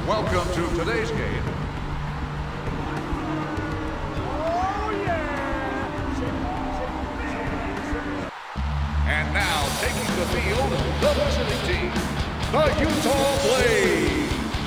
Welcome to today's game. Oh, yeah! And now, taking the field, the visiting team, the Utah Blaze.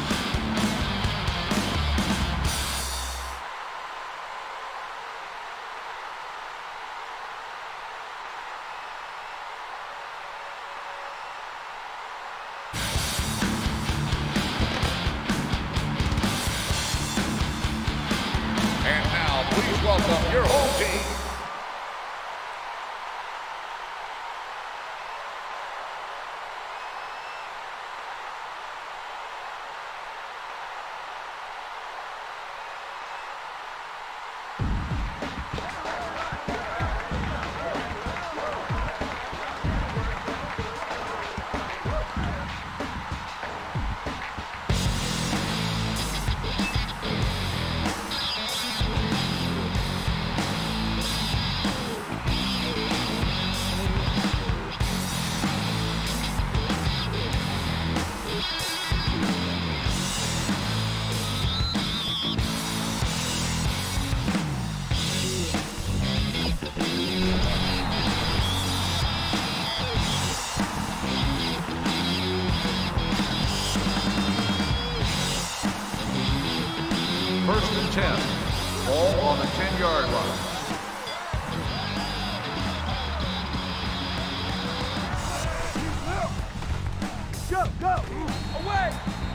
And now, please welcome your home team. First and 10. Ball on the 10-yard line. Go! Away!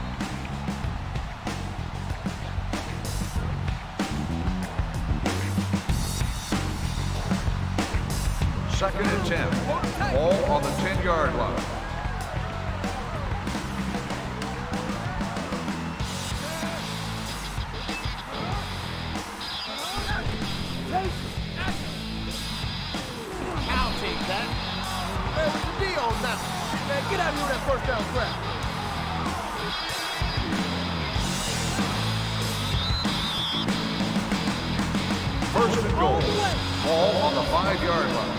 Second and 10. Ball on the 10-yard line. I'll take that. Hey, what's the deal now? Man, get out of here with that first down crap. First and goal. Ball on the 5-yard line.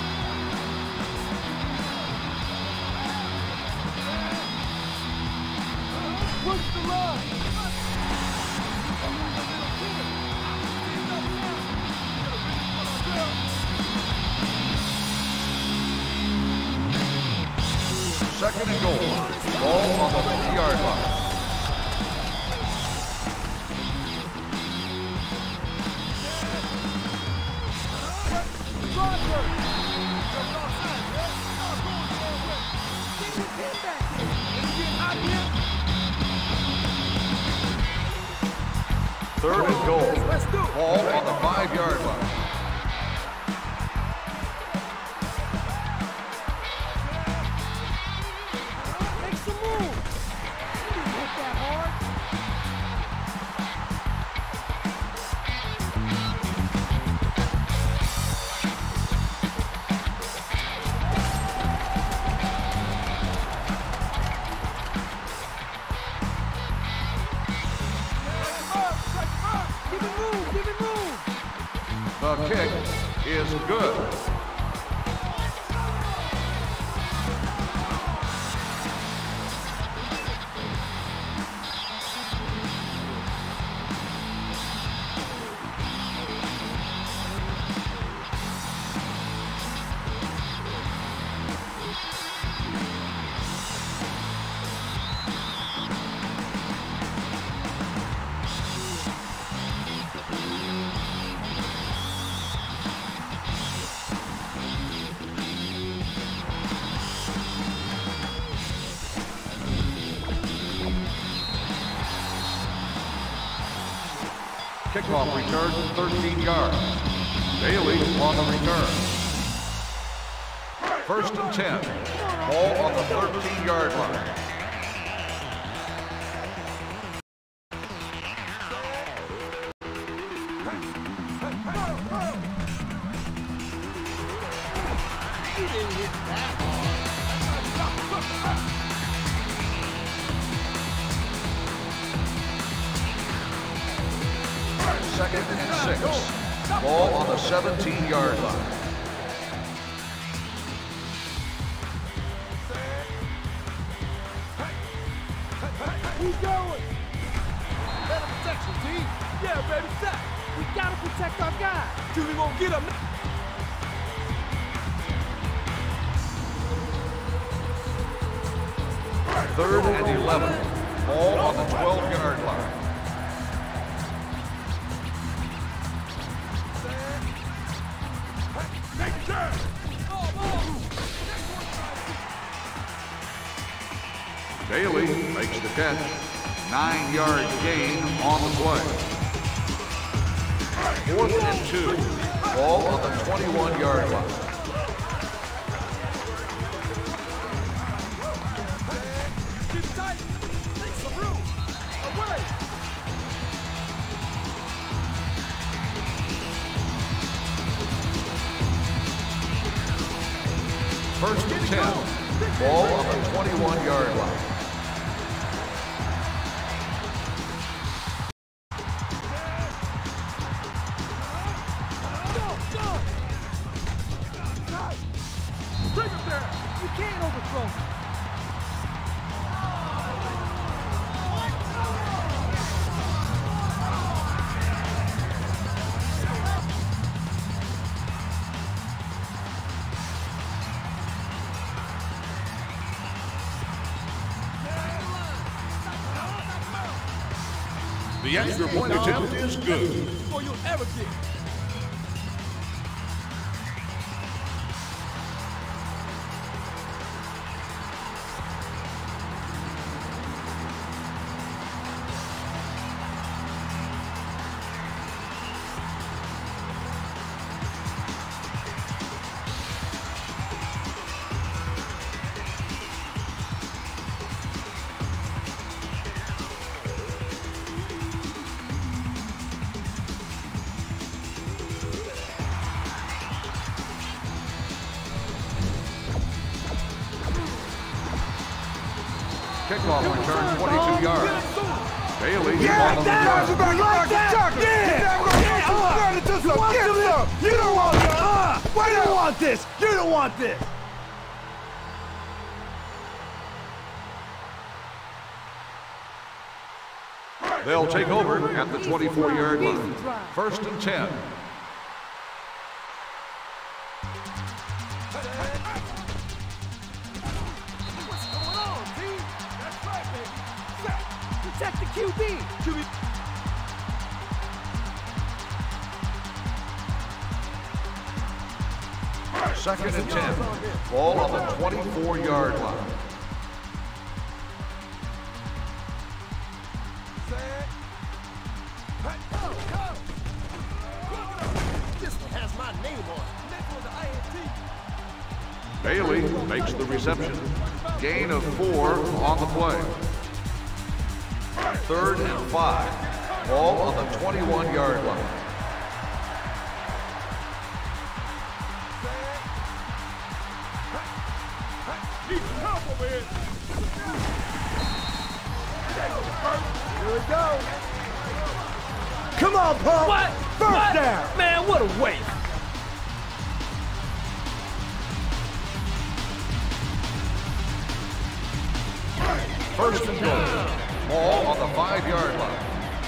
Push the line. Second and goal. Ball on the 50-yard line. Third and goal. Ball on the 5-yard line. Make some moves. You didn't hit that hard. Give it move. The kick is good. Kickoff return 13 yards. Bailey on the return. First and 10. Ball on the 13-yard line. He didn't hit that hard. Second and 6. Ball on the 17-yard line. He's going. Better protection, T. Yeah, baby, sack. We gotta protect our guy. Julie won't get him. Third and 11. Ball on the 12-yard line. Bailey makes the catch. 9-yard gain on the play. 4th and 2. Ball on the 21-yard line. Keep tight. Make some room. Away. First and 10. Ball on the 21-yard line. Bring him there. You can't overthrow. The extra point attempt is good. Before you'll ever get. Kickoff return 22 yards. Bailey on the You don't want this. Why do you want this? You don't want this. They'll take over at the 24-yard line. First and 10. What's going on, T? That's right, baby. Sack. Protect the QB. Julie. Second and 10. Ball on the 24-yard line. This one has my name on it. Next one's the INT. Bailey makes the reception. Gain of 4 on the play. 3rd and 5. Ball on the 21-yard line. Here we go. Come on, Pump. What? First down. Man, what a waste. First and goal. Ball on the 5-yard line.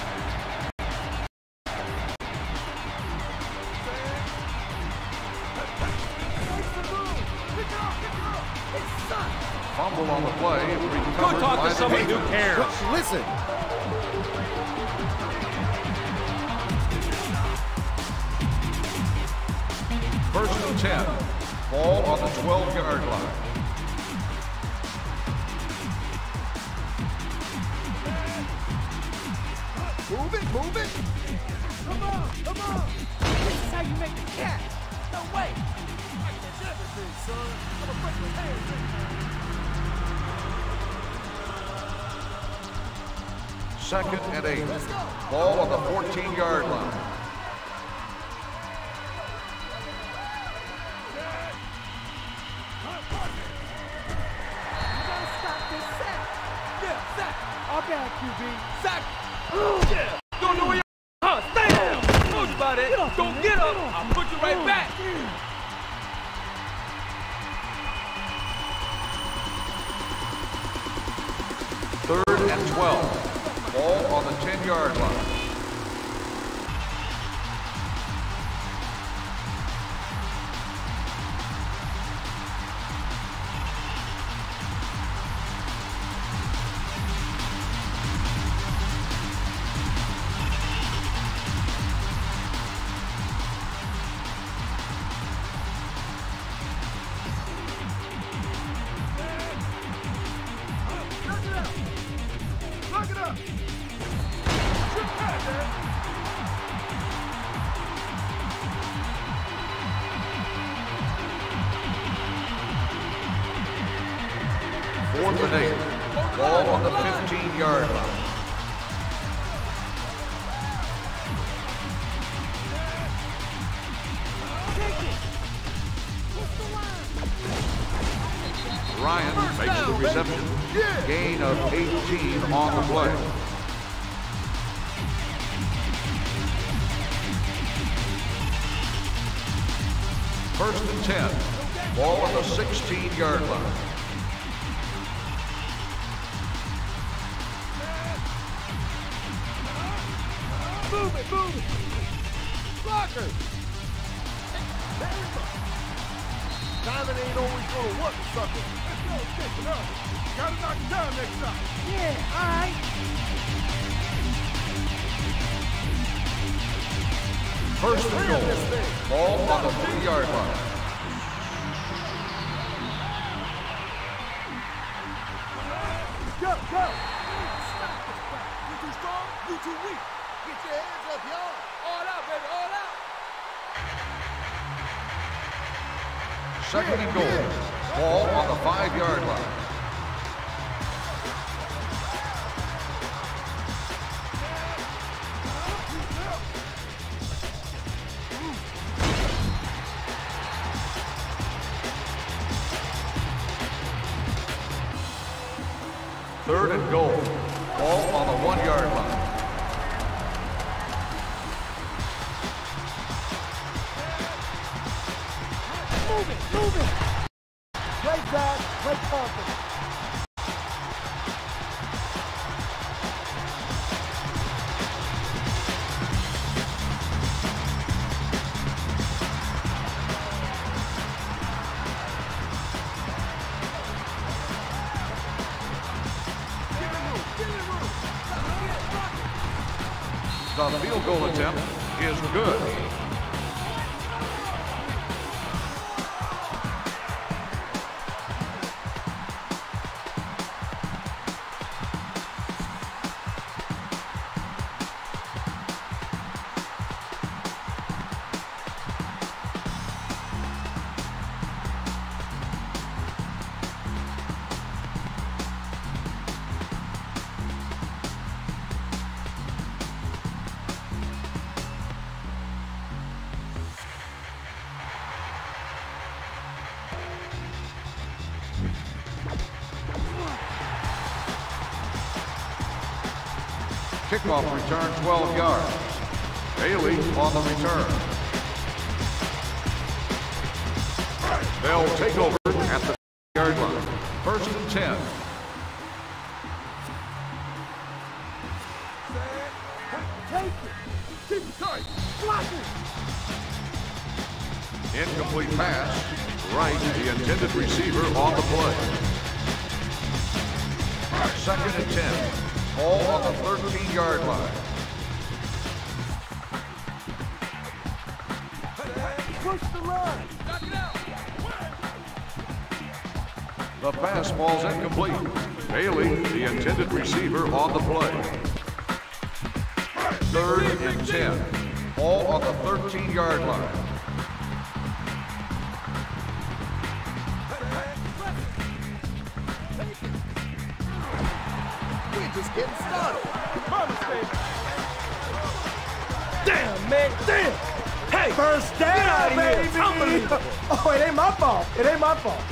Fumble on the play. Go talk to somebody who cares. Listen. First and 10. Ball on the 12-yard line. Move it, move it. Come on, come on. This is how you make the catch. No way. I catch everything, son. I'm gonna break your hands. Second and 8. Ball on the 14-yard line. You gotta stop this sack. Yeah, sack. Our bad, QB. Sack. Yeah. Don't know where you're. Stay down. Told you about it. Don't get up. I'll put you right back. Third and 12. Ball on the 10 13-yard line. Fourth and 8. Ball on the 15-yard line. Ryan makes the reception. Gain of 18 on the play. First and 10. Ball on the 16-yard line. Move it, move it. Blocker. Diamond ain't always gonna work, sucker. Let's go, stick it up. Gotta knock it down next time. Yeah, all right. First and goal. Ball on the 3-yard line. Go, go. You too strong, you too weak. Get your hands up, y'all. All out, baby, all out. Second and goal. Ball on the 5-yard line. Third and goal. Ball on the 1-yard line. Move it, move it. Great back, great confidence. The field goal attempt is good. Kickoff return 12 yards. Bailey on the return. They'll take over at the yard line. First and 10. Take it. Keep it tight. Block it. Incomplete pass. Right, the intended receiver on the play. Second and 10. Ball on the 13-yard line. Push the line. Knock it out. The pass falls incomplete. Bailey, the intended receiver on the play. Third and 10. Ball on the 13-yard line. Just getting started. My mistake. Damn, man, damn. Hey, first down, baby. Unbelievable. Oh, it ain't my fault. It ain't my fault.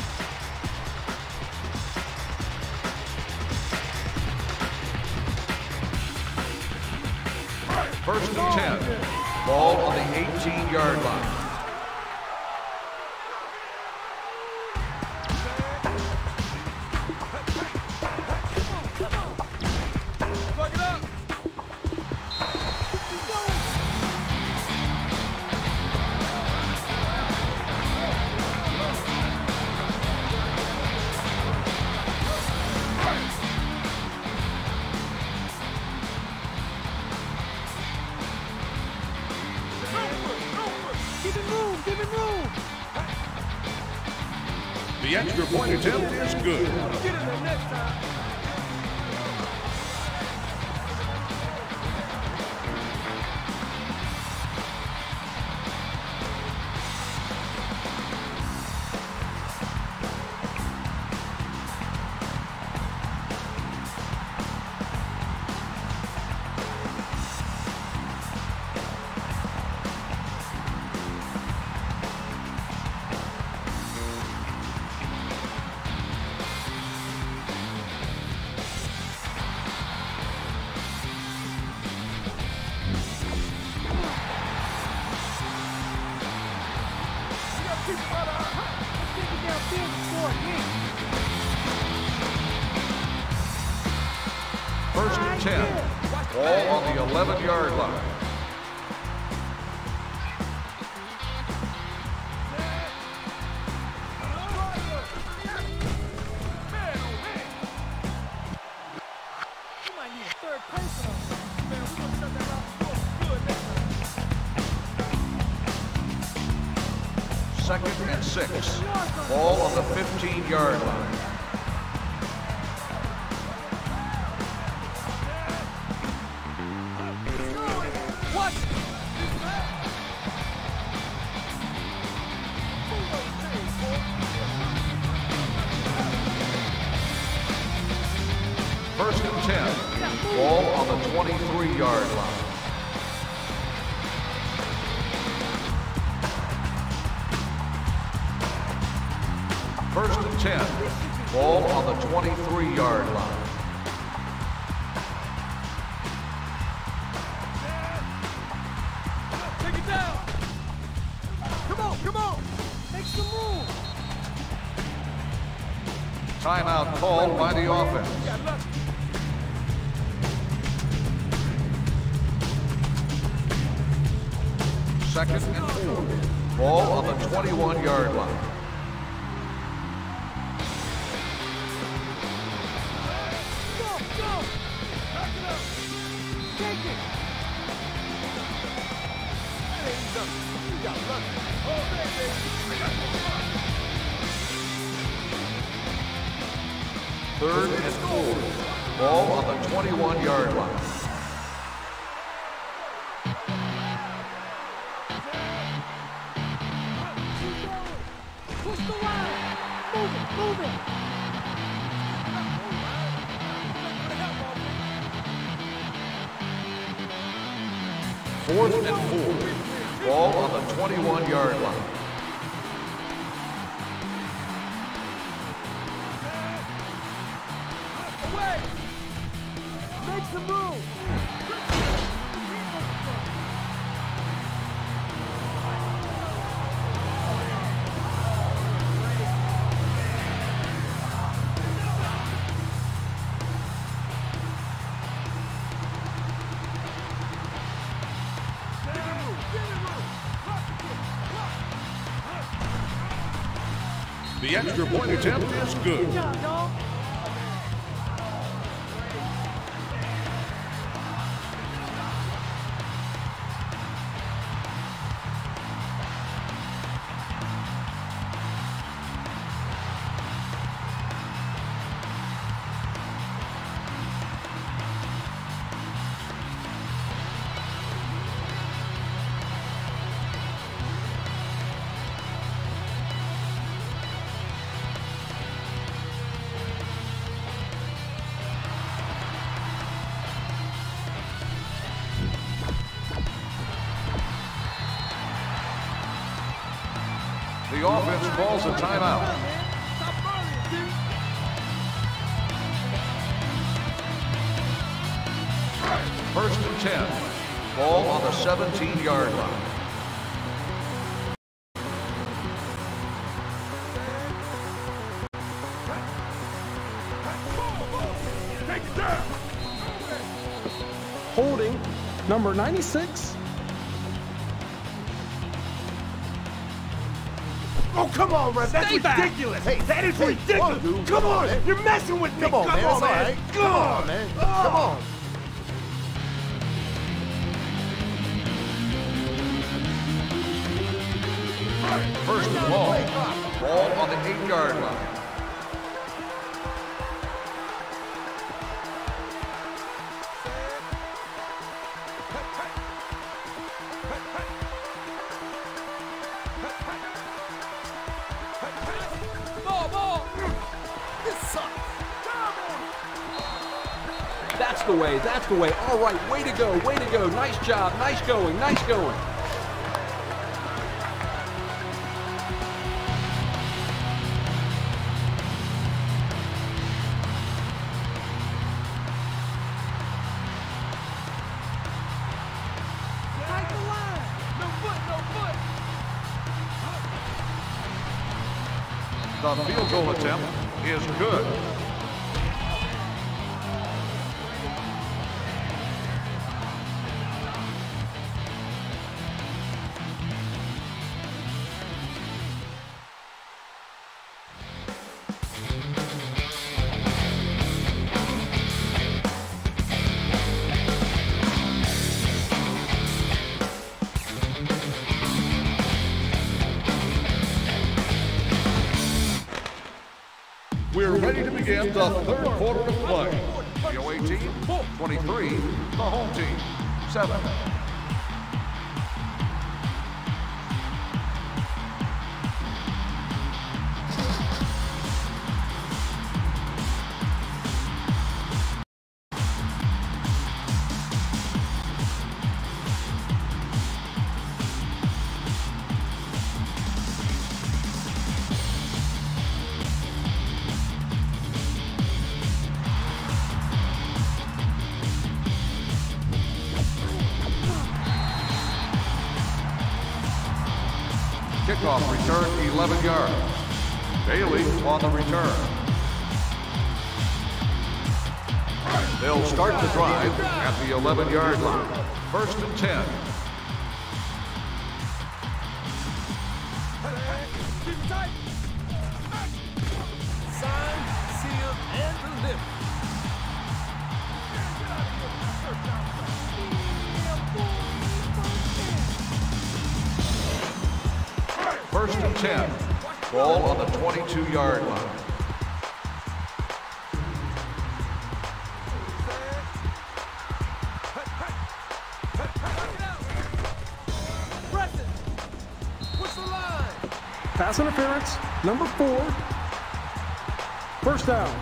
First and 10. Ball on the 18-yard line. The extra point attempt is good. Get in there next time. First and 10. Ball on the 11-yard line. You might need a third person on this. Man, we're gonna shut that off good next time. Second and 6. Ball on the 15-yard line. What? First and 10. Ball on the 23-yard line. First and 10. Ball on the 23-yard line. Take it down. Come on. Make some room. Timeout called by the offense. Got lucky. Second and 4. Ball on the 21-yard line. Go. Back it up. Take it. That ain't nothing. You got lucky. Oh, baby. Third and 4. Ball on the 21-yard line. Push the line. Move it. Fourth and 4. Ball on the 21-yard line. Away. Make some room. The extra point attempt is good. Good job, dog. The offense calls a timeout. Stop burning, dude. First and 10. Ball on the 17-yard line. Take it down. Holding number 96. Oh, come on, Ref. That's ridiculous. Hey, that is ridiculous. dude. Come on. You're messing with me. Come on, man. It's all right. Come on, man. Oh. Come on. First and ball. Ball on the 8-yard line. That's the way, that's the way. All right, way to go, way to go. Nice job, nice going, nice going. Take the line. No foot, no foot. The field goal attempt is good. We're ready to begin the third quarter of play. The away team, 23. The home team, 7. Kickoff return, 11 yards. Bailey on the return. They'll start the drive at the 11-yard line. 1st and 10. Keep it tight. Sign, seal, and deliver. First and 10. Ball on the 22-yard line. Press it. Push the line. Pass interference, number 4. First down.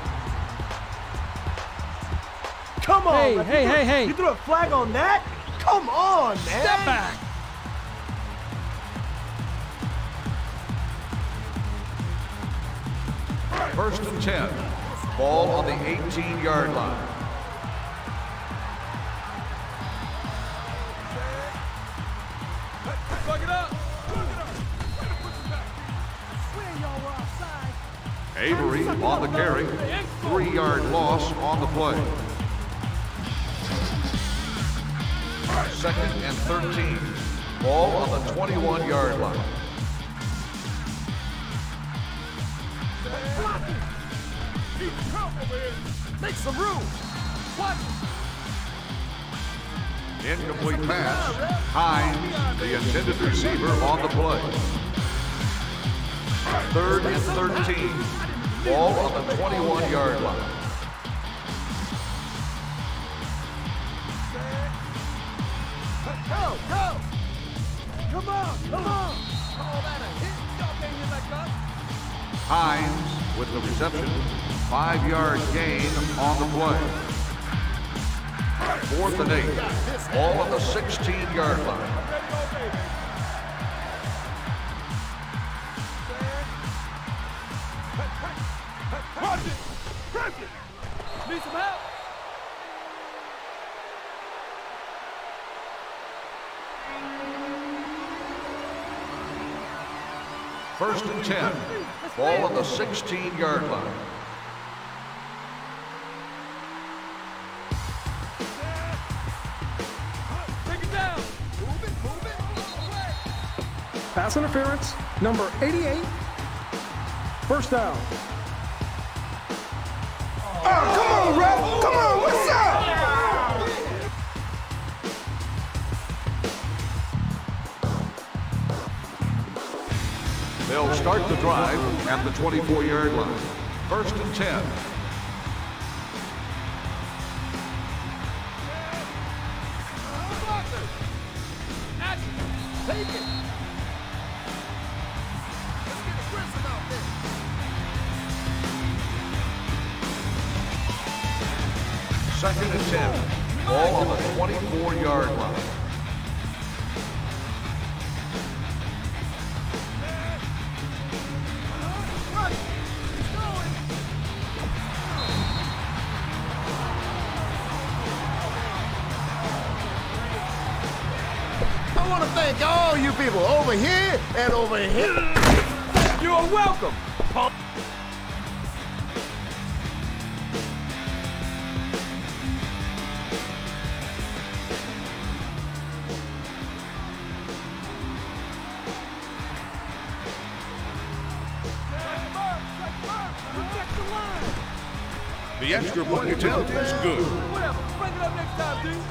Come on. Hey, man. hey. You threw a flag on that? Come on, man. Step back. First and 10. Ball on the 18-yard line. Plug it up. Swear y'all were outside. Avery on the carry. 3-yard loss on the play. 2nd and 13. Ball on the 21-yard line. Make some room. Watch it. Incomplete pass. Hines, the intended receiver, on the play. 3rd and 13. Ball on the 21-yard line. Go, go. Come on, come on. Call that a hit. Y'all can't hit like us. Hines with the reception. 5-yard gain on the play. 4th and 8. Ball on the 16-yard line. Watch it. Press it. Need some help. First and 10. Ball on the 16-yard line. Take it down. Move it. Pass interference, number 88. First down. Oh, come on, ref. Come on, what's up? They'll start the drive at the 24-yard line. 1st and 10. Take it. Let's get aggressive out there. 2nd and 10. Ball on the 24-yard line. I want to thank all you people over here and over here. You're welcome, punk. The extra point attempt is good. Whatever. Bring it up next time, dude.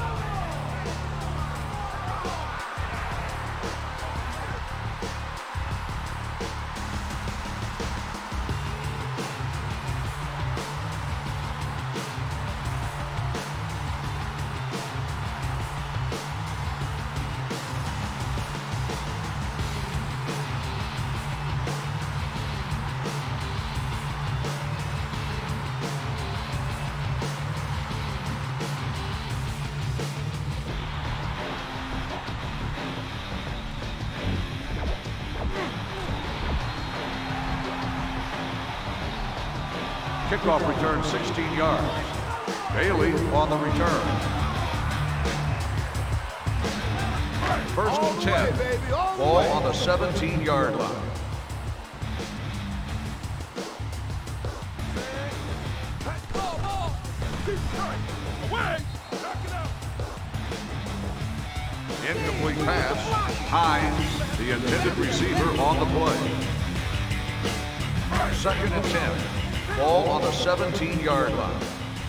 Kickoff return 16 yards. Bailey on the return. 1st and 10. Ball on the 17-yard line. Incomplete pass. Hines, the intended receiver, on the play. 2nd and 10. Ball on the 17-yard line.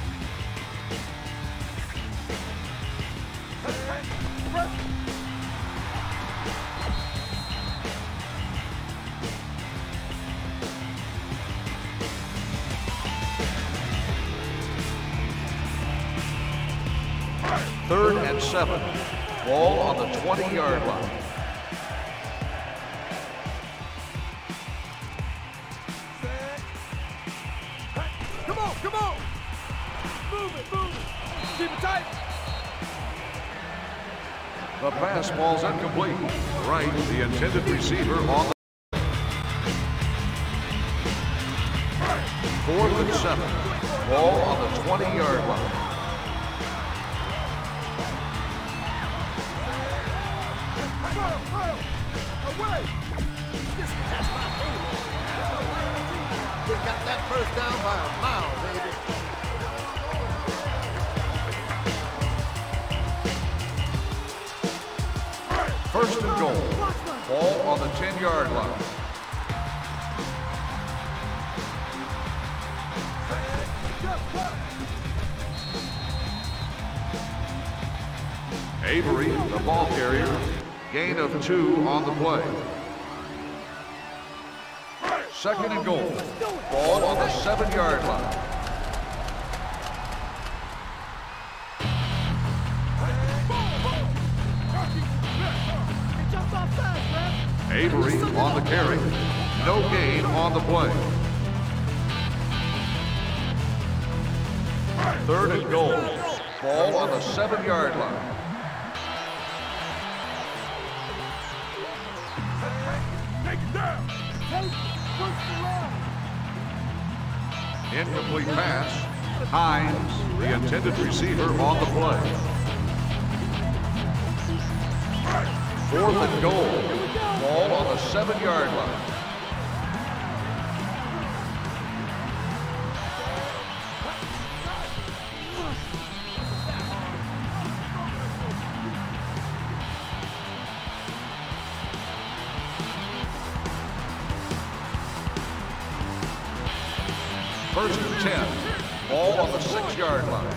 Third and 7. Ball on the 20-yard line. Come on! Move it! Keep it tight! The pass ball's incomplete. Right, the intended receiver on the 4th and 7. Ball on the 20-yard line. Away! That's my favorite. We got that first down by a mile, baby. First and goal. Ball on the 10-yard line. Avery, the ball carrier. Gain of 2 on the play. 2nd and goal. Ball on the 7-yard line. Avery on the carry. No gain on the play. 3rd and goal. Ball on the 7-yard line. Take it down! Incomplete pass. Hines, the intended receiver, on the play. 4th and goal. Ball on the 7-yard line. First and 10. Ball on the 6-yard line.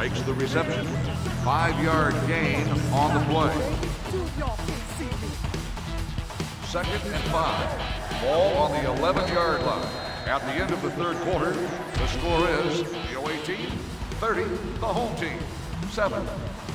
makes the reception. 5-yard gain on the play. Two of y'all can't see me. 2nd and 5. Ball on the 11-yard line. At the end of the third quarter, the score is the away team 30, the home team 7.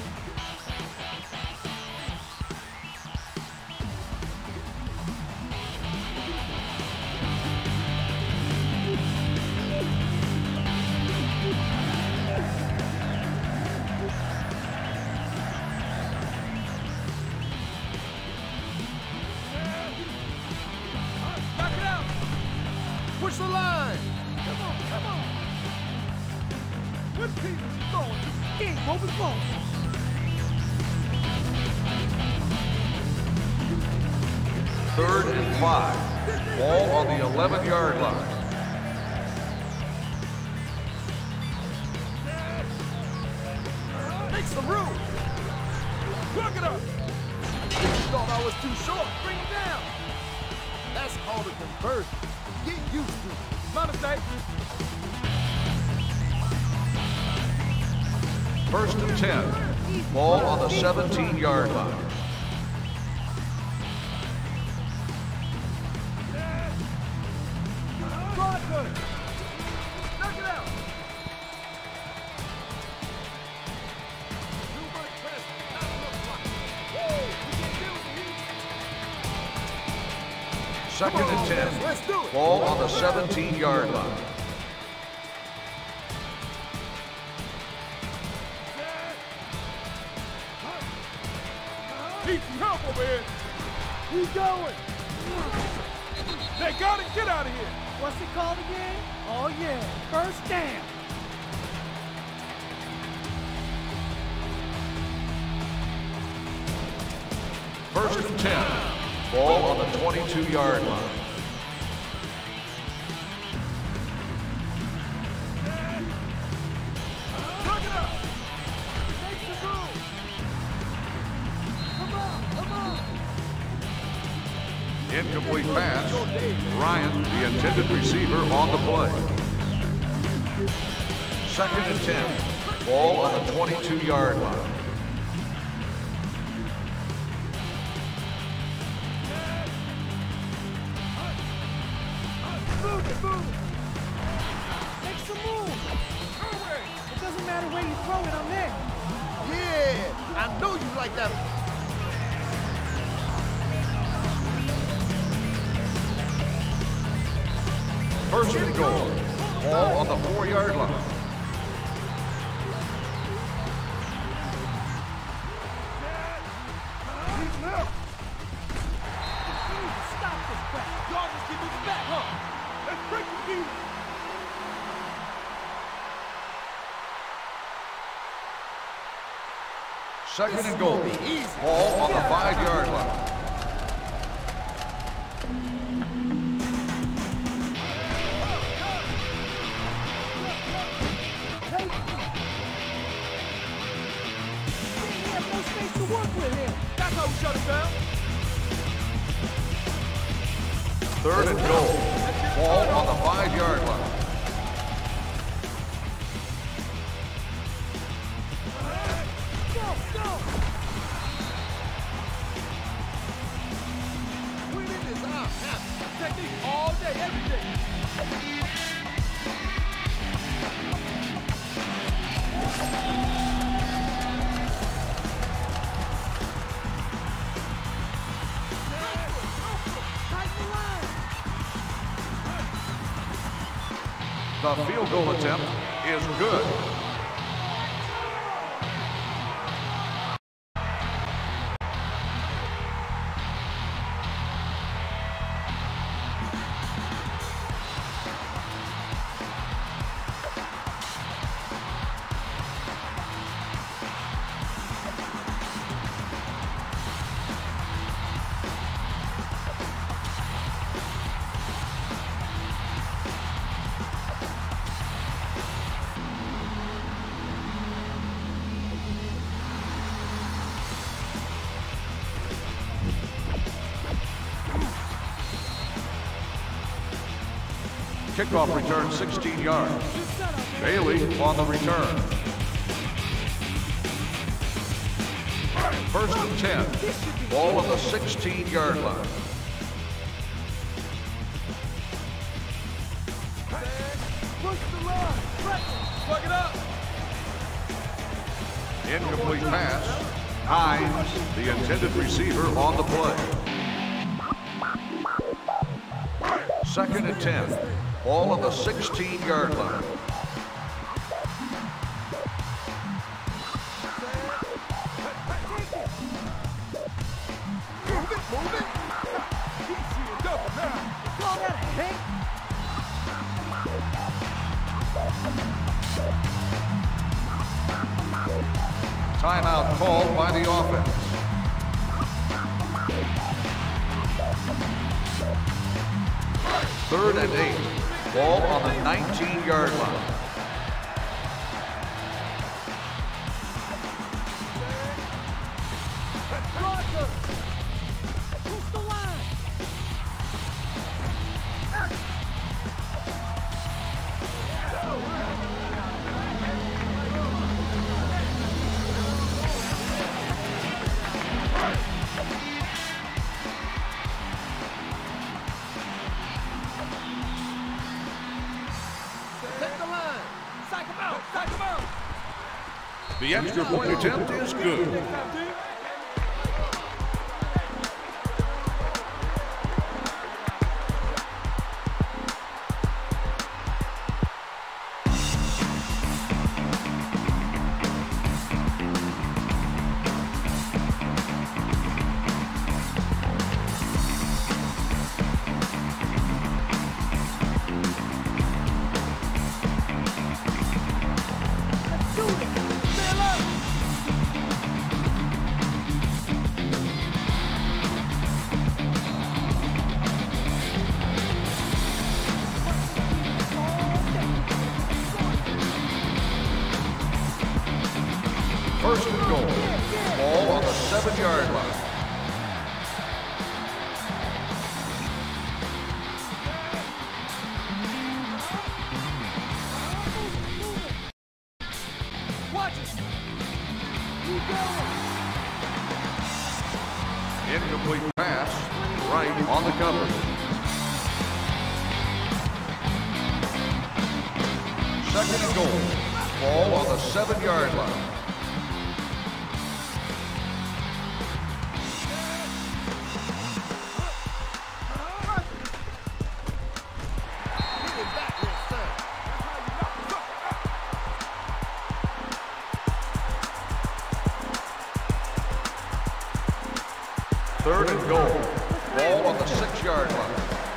Push the line. Come on, come on. Good people going. King, move it forward. 3rd and 5. Ball on the 11-yard line. Make some room. Plug it up. Thought I was too short. Bring it down. That's called a conversion. Get used to it. My mistake. 1st and 10. Ball on the 17-yard line. Broadwood. Knock it out. Too much press. Not enough block. Woo! We can deal with the heat. 2nd and 10. Let's do it. Ball on the 17-yard line. Need some help over here. Who's going? They gotta get out of here. What's it called again? Oh yeah, first down. First and 10. Ball on the 22-yard line. Knock it out. Make some room. Come on, come on. Incomplete pass. Ryan, the intended receiver, on the play. 2nd and 10. Ball on the 22-yard line. Move it, move it. Make some room. Hurry. It doesn't matter where you throw it, I'm there. Yeah, I know you like that. First and goal. Ball on the 4-yard line. Need some help. You need to stop this crap. Y'all just keep moving back, huh? Let's break the key. Second and goal. Ball on the 5-yard line. We have no space to work with here. That's how we shut it down. Third and goal. Ball on the 5-yard line. Go, go. Winning is our habit. Technique all day, every day. Tighten the line. The field goal attempt is good. Kickoff return 16 yards. Bailey on the return. First and 10. Ball on the 16-yard line. Push the line. Plug it up. Incomplete pass. Hines, the intended receiver, on the play. Second and 10. Ball on the 16-yard line. Move it. Easy and double now. Call that a hit. Timeout called by the offense. Third and 8. Ball on the 19-yard line. Who's the line? Take the line. Psych him out. Psych him out. The extra point attempt is good. First and goal. Ball on the 7-yard line. Watch it. Keep going. Incomplete pass. Right on the cover. Second and goal. Ball on the 7-yard line. Third and goal. Ball on the 6-yard line.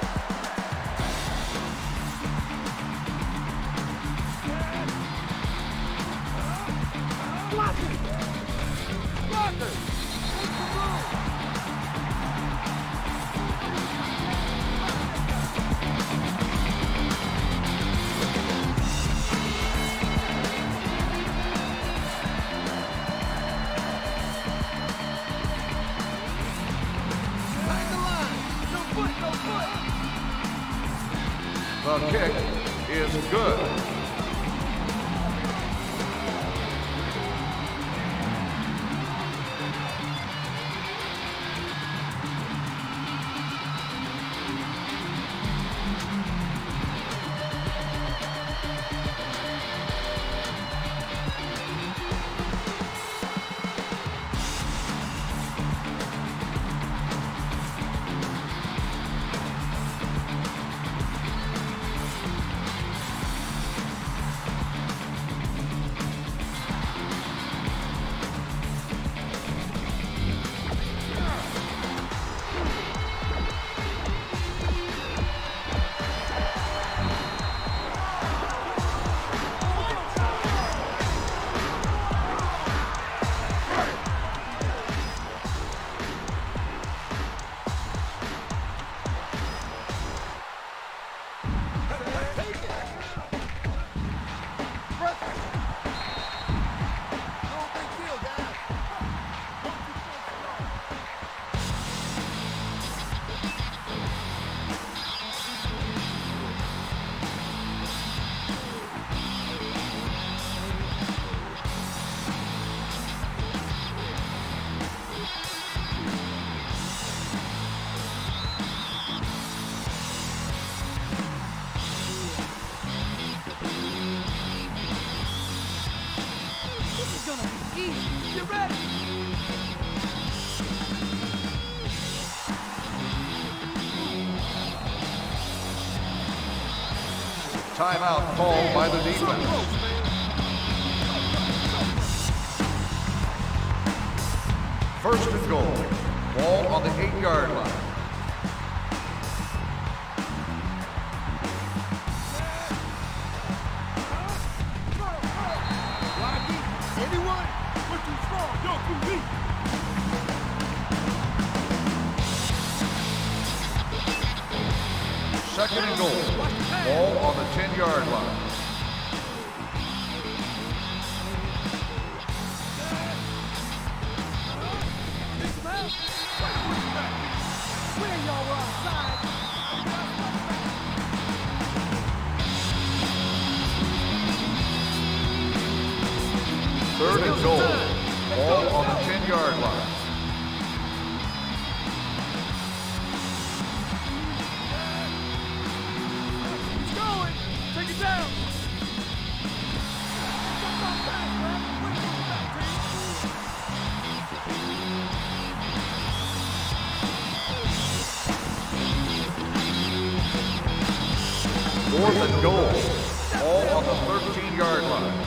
The kick is good. Timeout called by the defense. First and goal. Ball on the 8-yard line. Anyone? We're too strong. You're too weak. Second and goal. Ball on the 10-yard line. Where y'all were outside. Third and goal. Ball on the 10-yard line. He's going. Take it down. Fourth and goal. Ball on the 13-yard line.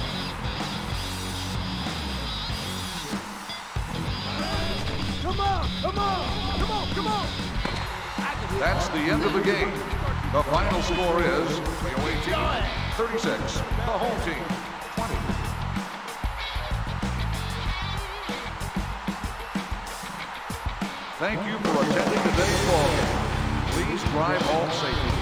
Come on. Come on. Come on. Come on. That's the end of the game. The final score is the away team 36, the home team 20. Thank you for attending today's ball game. Please drive home safely.